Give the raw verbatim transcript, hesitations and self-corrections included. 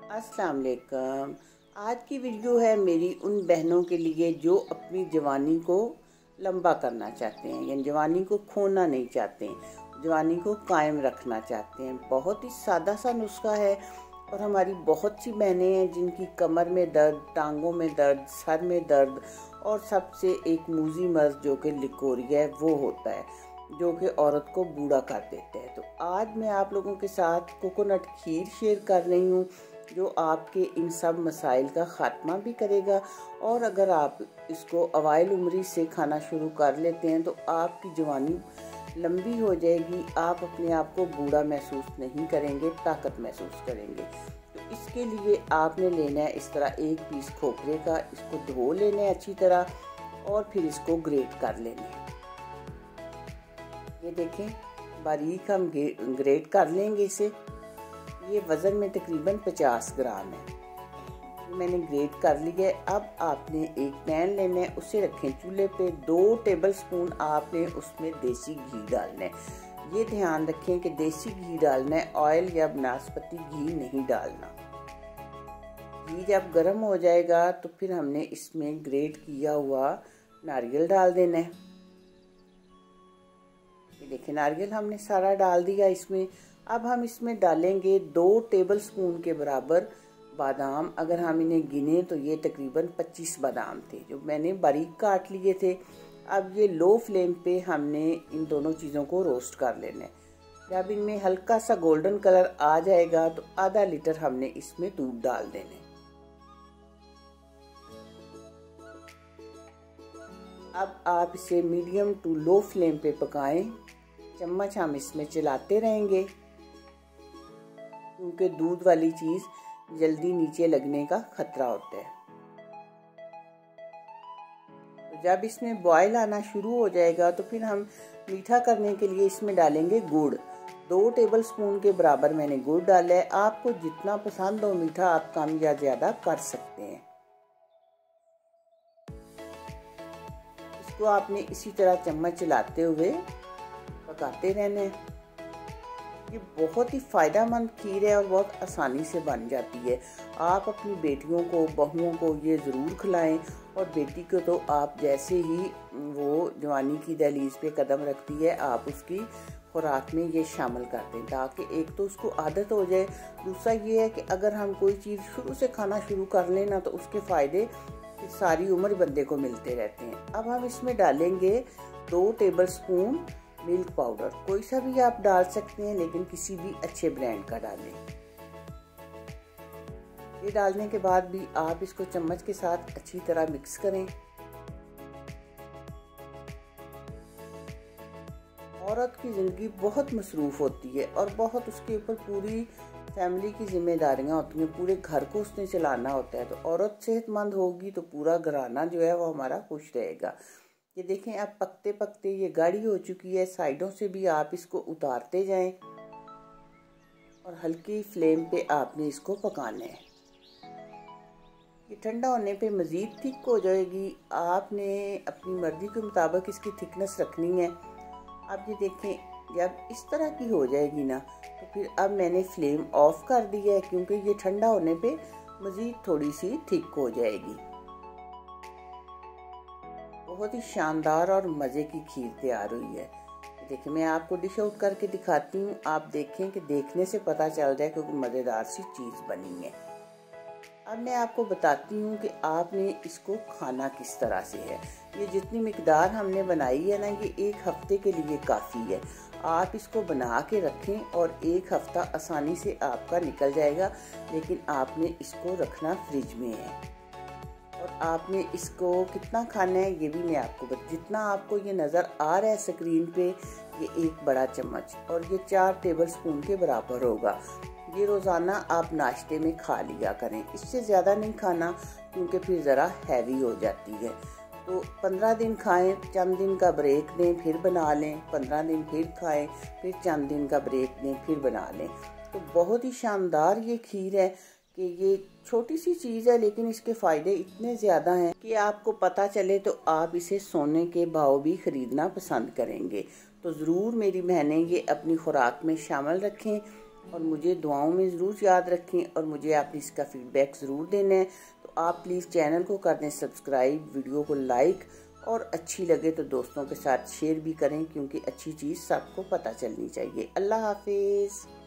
अस्सलाम वालेकुम। आज की वीडियो है मेरी उन बहनों के लिए जो अपनी जवानी को लंबा करना चाहते हैं, यानी जवानी को खोना नहीं चाहते हैं, जवानी को कायम रखना चाहते हैं। बहुत ही सादा सा नुस्खा है और हमारी बहुत सी बहनें हैं जिनकी कमर में दर्द, टांगों में दर्द, सर में दर्द और सबसे एक मूजी मर्ज जो कि लिकोरिया है वो होता है, जो कि औरत को बूढ़ा कर देते हैं। तो आज मैं आप लोगों के साथ कोकोनट खीर शेयर कर रही हूँ जो आपके इन सब मसाइल का ख़ात्मा भी करेगा। और अगर आप इसको अवाइल उम्री से खाना शुरू कर लेते हैं तो आपकी जवानी लंबी हो जाएगी, आप अपने आप को बूढ़ा महसूस नहीं करेंगे, ताकत महसूस करेंगे। तो इसके लिए आपने लेना है इस तरह एक पीस खोपरे का, इसको धो लेना है अच्छी तरह और फिर इसको ग्रेट कर लेना है। ये देखें बारीक हम ग्रेट कर लेंगे इसे। ये वज़न में तकरीबन पचास ग्राम है। मैंने ग्रेट कर लिया है। अब आपने एक पैन लेना है, उसे रखें चूल्हे पे। दो टेबलस्पून आपने उसमें देसी घी डालना है। ये ध्यान रखें कि देसी घी डालना है, ऑयल या बनास्पति घी नहीं डालना। घी जब गर्म हो जाएगा तो फिर हमने इसमें ग्रेट किया हुआ नारियल डाल देना है। ये देखिए नारियल हमने सारा डाल दिया इसमें। अब हम इसमें डालेंगे दो टेबलस्पून के बराबर बादाम। अगर हम इन्हें गिने तो ये तकरीबन पच्चीस बादाम थे जो मैंने बारीक काट लिए थे। अब ये लो फ्लेम पे हमने इन दोनों चीज़ों को रोस्ट कर लेना है। जब इनमें हल्का सा गोल्डन कलर आ जाएगा तो आधा लीटर हमने इसमें दूध डाल देना है। अब आप इसे मीडियम टू लो फ्लेम पे पकाएं। चम्मच हम इसमें चलाते रहेंगे क्योंकि दूध वाली चीज़ जल्दी नीचे लगने का खतरा होता है। तो जब इसमें बॉयल आना शुरू हो जाएगा तो फिर हम मीठा करने के लिए इसमें डालेंगे गुड़। दो टेबलस्पून के बराबर मैंने गुड़ डाला है। आपको जितना पसंद हो मीठा आप कम या ज़्यादा कर सकते हैं। इसको आपने इसी तरह चम्मच चलाते हुए पकाते रहना है। ये बहुत ही फ़ायदेमंद खीर है और बहुत आसानी से बन जाती है। आप अपनी बेटियों को, बहुओं को ये ज़रूर खिलाएं। और बेटी को तो आप जैसे ही वो जवानी की दहलीज पे कदम रखती है आप उसकी खुराक में ये शामिल कर दें, ताकि एक तो उसको आदत हो जाए। दूसरा ये है कि अगर हम कोई चीज़ शुरू से खाना शुरू कर लें ना तो उसके फ़ायदे सारी उम्र बंदे को मिलते रहते हैं। अब हम इसमें डालेंगे दो टेबल स्पून मिल्क पाउडर। कोई सा भी आप डाल सकते हैं लेकिन किसी भी अच्छे ब्रांड का डालें। ये डालने के बाद भी आप इसको चम्मच के साथ अच्छी तरह मिक्स करें। औरत की ज़िंदगी बहुत मसरूफ़ होती है और बहुत उसके ऊपर पूरी फैमिली की जिम्मेदारियां होती हैं, पूरे घर को उसने चलाना होता है। तो औरत सेहतमंद होगी तो पूरा घराना जो है वो हमारा खुश रहेगा। ये देखें अब पकते पकते ये गाढ़ी हो चुकी है। साइडों से भी आप इसको उतारते जाएं और हल्की फ्लेम पे आपने इसको पकाना है। ये ठंडा होने पे मज़ीद थिक हो जाएगी। आपने अपनी मर्ज़ी के मुताबिक इसकी थिकनेस रखनी है। अब ये देखें जब इस तरह की हो जाएगी ना तो फिर अब मैंने फ्लेम ऑफ कर दिया है क्योंकि ये ठंडा होने पे मज़ीद थोड़ी सी थिक हो जाएगी। बहुत ही शानदार और मज़े की खीर तैयार हुई है। देखिए मैं आपको डिश आउट करके दिखाती हूँ। आप देखें कि देखने से पता चल जाए क्योंकि मज़ेदार सी चीज़ बनी है। अब मैं आपको बताती हूँ कि आपने इसको खाना किस तरह से है। ये जितनी मिकदार हमने बनाई है ना ये एक हफ्ते के लिए काफ़ी है। आप इसको बना के रखें और एक हफ्ता आसानी से आपका निकल जाएगा। लेकिन आपने इसको रखना फ्रिज में है। और आपने इसको कितना खाना है ये भी मैं आपको बता, जितना आपको ये नज़र आ रहा है स्क्रीन पे ये एक बड़ा चम्मच और ये चार टेबलस्पून के बराबर होगा। ये रोज़ाना आप नाश्ते में खा लिया करें, इससे ज़्यादा नहीं खाना क्योंकि फिर ज़रा हैवी हो जाती है। तो पंद्रह दिन खाएं, चंद दिन का ब्रेक दें, फिर बना लें। पंद्रह दिन फिर खाएं, फिर चंद दिन का ब्रेक दें, फिर बना लें। तो बहुत ही शानदार ये खीर है कि ये छोटी सी चीज़ है लेकिन इसके फ़ायदे इतने ज़्यादा हैं कि आपको पता चले तो आप इसे सोने के भाव भी ख़रीदना पसंद करेंगे। तो ज़रूर मेरी बहनें ये अपनी खुराक में शामिल रखें और मुझे दुआओं में ज़रूर याद रखें और मुझे आपने इसका फीडबैक ज़रूर देना है। तो आप प्लीज़ चैनल को कर दें सब्सक्राइब, वीडियो को लाइक और अच्छी लगे तो दोस्तों के साथ शेयर भी करें, क्योंकि अच्छी चीज़ सबको पता चलनी चाहिए। अल्लाह हाफिज़।